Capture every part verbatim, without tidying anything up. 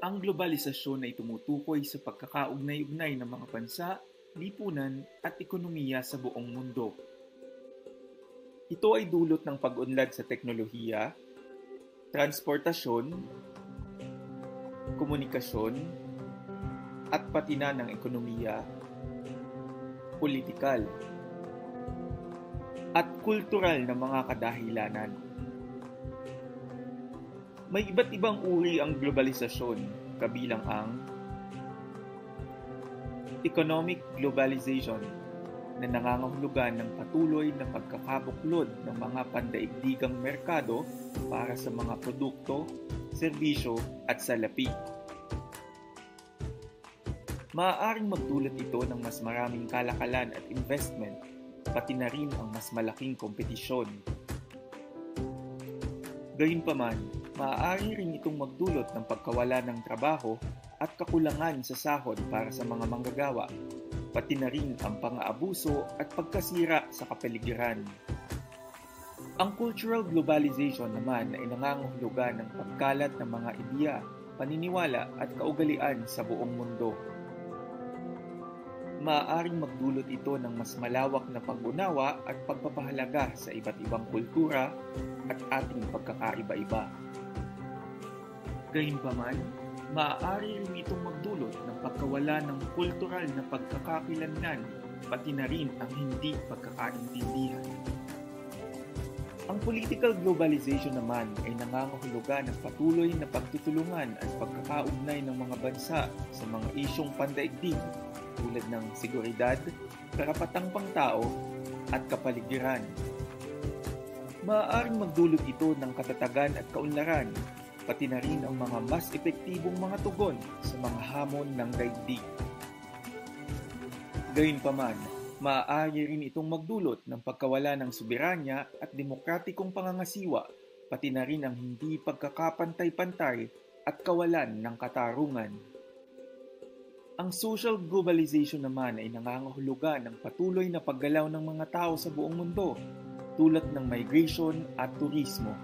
Ang globalisasyon ay tumutukoy sa pagkakaugnay-ugnay ng mga bansa, lipunan at ekonomiya sa buong mundo. Ito ay dulot ng pag-unlad sa teknolohiya, transportasyon, komunikasyon, at pati na ng ekonomiya, politikal, at kultural na mga kadahilanan. May iba't ibang uri ang globalisasyon, kabilang ang economic globalization na nangangahulugan ng patuloy na pagkakabuklod ng mga pandaigdigang merkado para sa mga produkto, serbisyo at salapi. Maaaring magdulot ito ng mas maraming kalakalan at investment, pati na rin ang mas malaking kompetisyon. Gayunpaman, maaari rin itong magdulot ng pagkawala ng trabaho at kakulangan sa sahod para sa mga manggagawa, pati na rin ang pang-aabuso at pagkasira sa kapaligiran. Ang cultural globalization naman ay nangangahulugan ng pagkalat ng mga ideya, paniniwala at kaugalian sa buong mundo. Maaaring magdulot ito ng mas malawak na pag-unawa at pagpapahalaga sa iba't ibang kultura at ating pagkakaiba-iba. Gayunpaman, maaari rin itong magdulot ng pagkawala ng kultural na pagkakakilanlan, pati na rin ang hindi pagkakaintindihan. Ang political globalization naman ay nangangahulugan ng patuloy na pagtutulungan at pagkakaugnay ng mga bansa sa mga isyong pandaigdig tulad ng seguridad, karapatang pangtao at kapaligiran. Maaaring magdulot ito ng katatagan at kaunlaran, pati na rin ang mga mas epektibong mga tugon sa mga hamon ng daigdig. Gayunpaman, maaari rin itong magdulot ng pagkawala ng soberanya at demokratikong pangangasiwa, pati na rin ang hindi pagkakapantay-pantay at kawalan ng katarungan. Ang social globalization naman ay nangangahulugan ng patuloy na paggalaw ng mga tao sa buong mundo, tulad ng migration at turismo.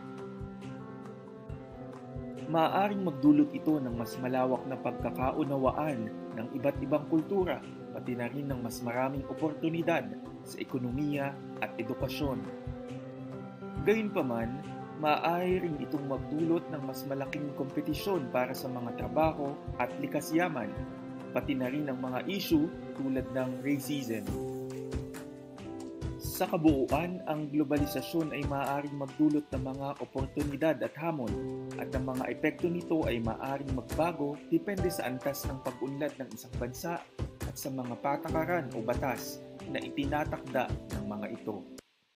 Maaaring magdulot ito ng mas malawak na pagkakaunawaan ng iba't ibang kultura, pati na rin ng mas maraming oportunidad sa ekonomiya at edukasyon. Gayunpaman, maaari rin itong magdulot ng mas malaking kompetisyon para sa mga trabaho at likas yaman, pati na rin ang mga issue tulad ng racism. Sa kabuuan, ang globalisasyon ay maaaring magdulot ng mga oportunidad at hamon, at ang mga epekto nito ay maaaring magbago depende sa antas ng pag-unlad ng isang bansa at sa mga patakaran o batas na itinatakda ng mga ito.